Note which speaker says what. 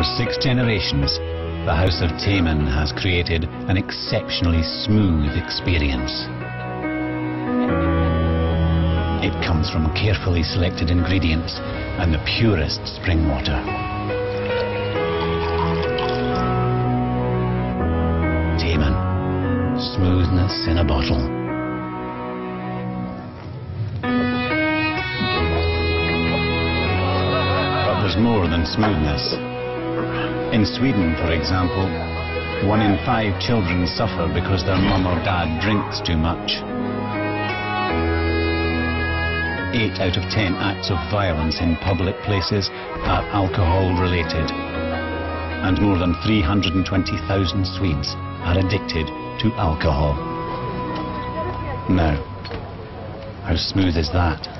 Speaker 1: 6 generations, the House of Taman has created an exceptionally smooth experience. It comes from carefully selected ingredients and the purest spring water. Taman, smoothness in a bottle. But there's more than smoothness. In Sweden, for example, 1 in 5 children suffer because their mum or dad drinks too much. 8 out of 10 acts of violence in public places are alcohol-related. And more than 320,000 Swedes are addicted to alcohol. Now, how smooth is that?